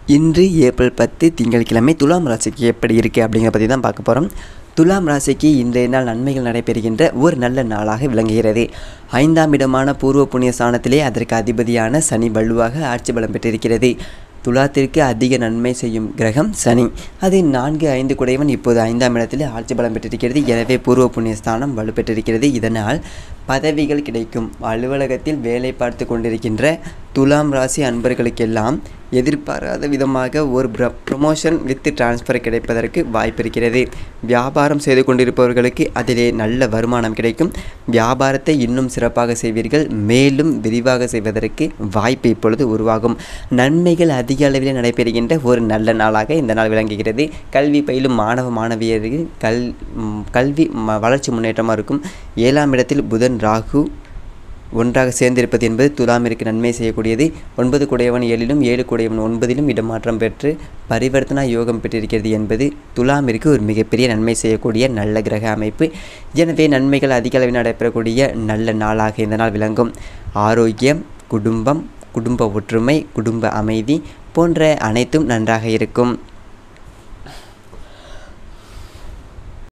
இன்று ஏப்ரல் 10 திங்கட்கிழமை துலாம் ராசிக்கு எப்படி இருக்குது அப்படிங்கிற பற்றி தான் பார்க்க போகிறோம். துலாம் ராசிக்கு இன்றைய நாள் நன்மைகள் நடைபெறுகின்ற ஒரு நல்ல நாளாக விளங்குகிறது. 5ஆம் இடமான பூர்வ புண்ணிய ஸ்தானத்திலே அதற்கு அதிபதியான சனி வலுவாக ஆட்சி பலம் பெற்றிருக்கிறது. துலாத்திற்கு அதிக நன்மை செய்யும் கிரகம் சனி. அது 4-5 குடையவன் இப்போது 5ஆம் இடத்தில் ஆட்சி பலம் பெற்றிருக்கிறது. எனவே பூர்வ புண்ணிய ஸ்தானம் வலுப்பெற்றிருக்கிறது. இதனால் பதவிகள் கிடைக்கும். அலுவலகத்தில் வேலை பார்த்து கொண்டிருக்கின்ற துலாம் ராசி அன்பர்களுக்கெல்லாம் எதிர்பாராத விதமாக ஒரு ப்ரமோஷன் வித் டிரான்ஸ்ஃபர் கிடைப்பதற்கு வாய்ப்பு இருக்கிறது. வியாபாரம் செய்து கொண்டிருப்பவர்களுக்கு அதிலே நல்ல வருமானம் கிடைக்கும். வியாபாரத்தை இன்னும் சிறப்பாக செய்வீர்கள். மேலும் விரிவாக செய்வதற்கு வாய்ப்பு இப்பொழுது உருவாகும். நன்மைகள் அதிக அளவில் நடைபெறுகின்ற ஒரு நல்ல நாளாக இந்த நாள் விளங்குகிறது. கல்வி பயிலும் மாணவ மாணவியருக்கு கல்வி வளர்ச்சி முன்னேற்றமாக இருக்கும். 7ஆம் இடத்தில் புதன் ராகு ஒன்றாக சேர்ந்திருப்பது என்பது துலாமிற்கு நன்மை செய்யக்கூடியது. 9 குடையவன் 7லும் 7 குடையவன் 9லும் இடமாற்றம் பெற்று பரிவர்த்தனா யோகம் பெற்றிருக்கிறது என்பது துலாமிற்கு ஒரு மிகப்பெரிய நன்மை செய்யக்கூடிய நல்ல கிரக அமைப்பு. எனவே நன்மைகள் அதிக அளவில் நடைபெறக்கூடிய நல்ல நாளாக இந்த நாள் விளங்கும். ஆரோக்கியம், குடும்பம், குடும்ப ஒற்றுமை, குடும்ப அமைதி போன்ற அனைத்தும் நன்றாக இருக்கும்.